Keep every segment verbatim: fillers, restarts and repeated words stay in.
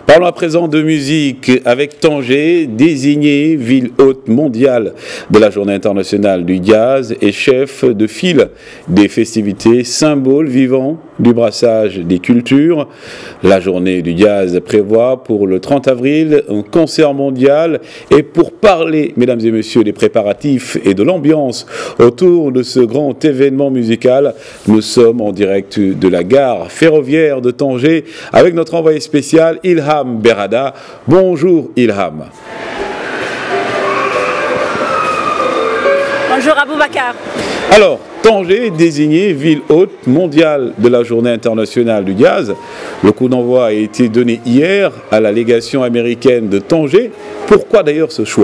Parlons à présent de musique avec Tanger, désigné ville hôte mondiale de la Journée internationale du jazz et chef de file des festivités, symbole vivant du brassage des cultures. La Journée du jazz prévoit pour le trente avril un concert mondial et pour parler, mesdames et messieurs, des préparatifs et de l'ambiance autour de ce grand événement musical, nous sommes en direct de la gare ferroviaire de Tanger avec notre envoyé spécial Ilham Berada. Bonjour Ilham. Bonjour Aboubakar. Alors, Tanger, désigné ville hôte mondiale de la Journée internationale du jazz. Le coup d'envoi a été donné hier à la légation américaine de Tanger. Pourquoi d'ailleurs ce choix ?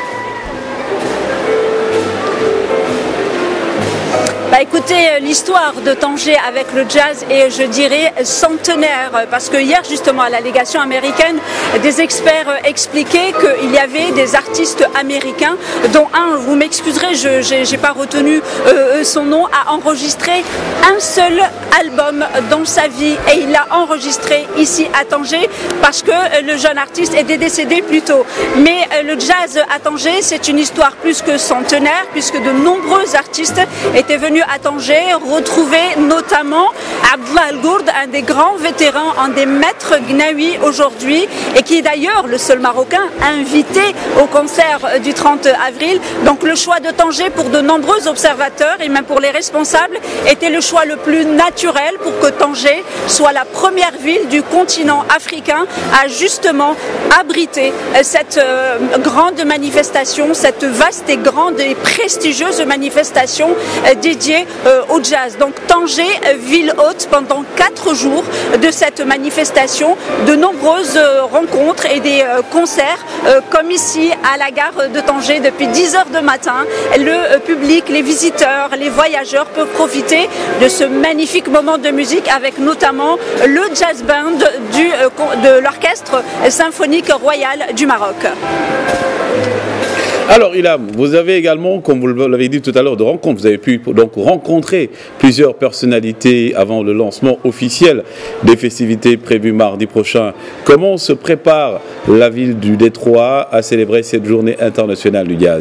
Bah écoutez, l'histoire de Tanger avec le jazz est, je dirais, centenaire, parce que hier justement à la légation américaine, des experts expliquaient qu'il y avait des artistes américains, dont un, vous m'excuserez, je n'ai pas retenu euh, son nom, a enregistré un seul album dans sa vie, et il l'a enregistré ici à Tanger parce que le jeune artiste était décédé plus tôt. Mais euh, le jazz à Tanger, c'est une histoire plus que centenaire, puisque de nombreux artistes étaient venus à Tanger, retrouver notamment Abdallah El Gourd, un des grands vétérans, un des maîtres gnawi aujourd'hui, et qui est d'ailleurs le seul Marocain invité au concert du trente avril. Donc le choix de Tanger pour de nombreux observateurs et même pour les responsables était le choix le plus naturel pour que Tanger soit la première ville du continent africain à justement abriter cette euh, grande manifestation, cette vaste et grande et prestigieuse manifestation euh, dédiée Euh, au jazz. Donc Tanger, ville hôte pendant quatre jours de cette manifestation, de nombreuses euh, rencontres et des euh, concerts euh, comme ici à la gare de Tanger depuis dix heures du matin. Le euh, public, les visiteurs, les voyageurs peuvent profiter de ce magnifique moment de musique avec notamment le jazz band du, euh, de l'orchestre symphonique royal du Maroc. Alors Ilham, vous avez également, comme vous l'avez dit tout à l'heure, de rencontres, vous avez pu donc rencontrer plusieurs personnalités avant le lancement officiel des festivités prévues mardi prochain. Comment se prépare la ville du Détroit à célébrer cette journée internationale du jazz ?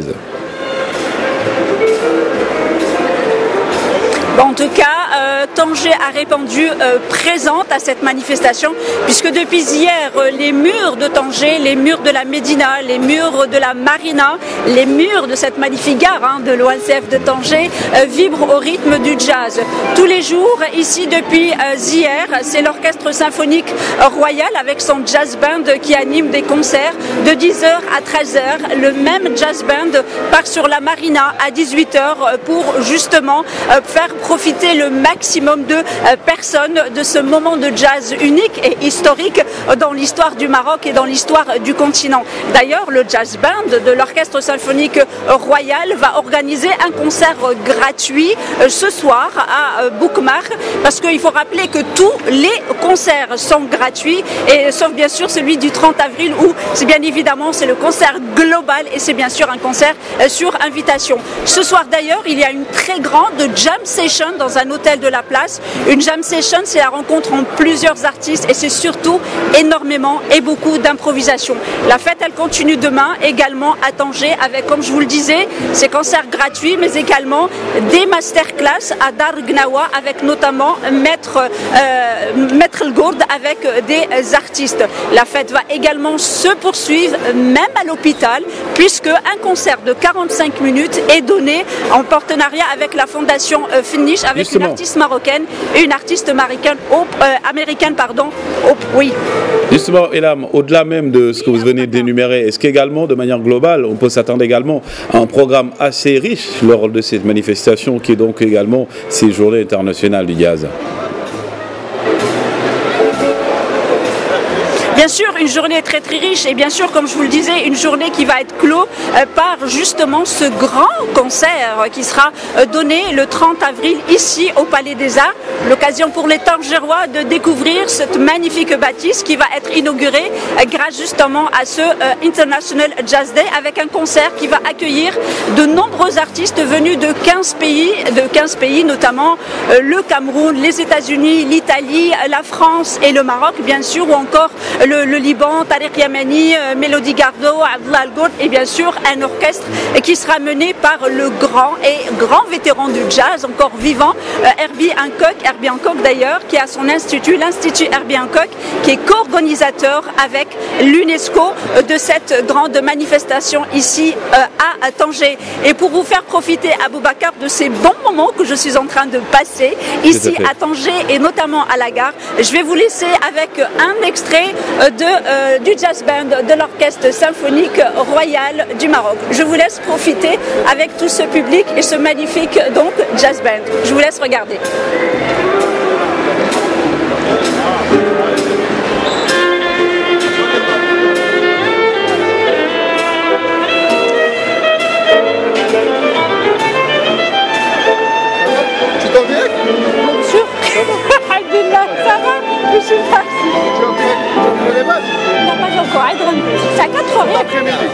Bon, en tout cas, euh, Tanger a répondu euh, présente à cette manifestation, puisque depuis hier, euh, les murs de Tanger, les murs de la Médina, les murs de la Marina, les murs de cette magnifique gare hein, de l'O N C F de Tanger euh, vibrent au rythme du jazz. Tous les jours, ici depuis euh, hier, c'est l'orchestre symphonique royal avec son jazz band qui anime des concerts de dix heures à treize heures. Le même jazz band part sur la Marina à dix-huit heures pour justement euh, faire profiter le maximum de euh, personnes de ce moment de jazz unique et historique dans l'histoire du Maroc et dans l'histoire du continent. D'ailleurs, le jazz band de l'orchestre symphonique royal va organiser un concert gratuit euh, ce soir à euh, Boukmar, parce qu'il faut rappeler que tous les concerts sont gratuits, et sauf bien sûr celui du trente avril où c'est bien évidemment c'est le concert global et c'est bien sûr un concert euh, sur invitation. Ce soir d'ailleurs, il y a une très grande jam session dans un hôtel de la place. Une jam session, c'est la rencontre entre plusieurs artistes et c'est surtout énormément et beaucoup d'improvisation. La fête, elle continue demain également à Tanger avec, comme je vous le disais, ces concerts gratuits, mais également des masterclass à Dar Gnawa avec notamment Maître, euh, Maître El Gourd avec des artistes. La fête va également se poursuivre même à l'hôpital, puisque un concert de quarante-cinq minutes est donné en partenariat avec la fondation euh, Finish, avec Justement. une artiste marocaine et une artiste américaine, euh, américaine pardon, oui. Justement, Ilham, au-delà même de ce que vous venez d'énumérer, est-ce qu'également, de manière globale, on peut s'attendre également à un programme assez riche lors de cette manifestation qui est donc également ces journées internationales du jazz ? Bien sûr, une journée très très riche et bien sûr, comme je vous le disais, une journée qui va être close euh, par justement ce grand concert qui sera euh, donné le trente avril ici au Palais des Arts. L'occasion pour les Tangerois de découvrir cette magnifique bâtisse qui va être inaugurée euh, grâce justement à ce euh, International Jazz Day avec un concert qui va accueillir de nombreux artistes venus de quinze pays, de quinze pays notamment euh, le Cameroun, les États-Unis, l'Italie, la France et le Maroc bien sûr, ou encore euh, le, le Liban, Tariq Yamani, euh, Mélodie Gardot, Abdullah Al-Gourd et bien sûr un orchestre qui sera mené par le grand et grand vétéran du jazz, encore vivant, euh, Herbie Hancock, Herbie Hancock d'ailleurs, qui a son institut, l'Institut Herbie Hancock, qui est co-organisateur avec l'UNESCO euh, de cette grande manifestation ici euh, à Tanger. Et pour vous faire profiter, Aboubacar, de ces bons moments que je suis en train de passer ici à, à Tanger et notamment à la gare, je vais vous laisser avec un extrait de, euh, du jazz band de l'Orchestre Symphonique Royal du Maroc. Je vous laisse profiter avec tout ce public et ce magnifique donc jazz band. Je vous laisse regarder. Tu t'en viens? Bien sûr. Alhamdulillah, ça va? Je suis partie. Tu as fait les matchs? Non, pas encore. C'est à quatre heures.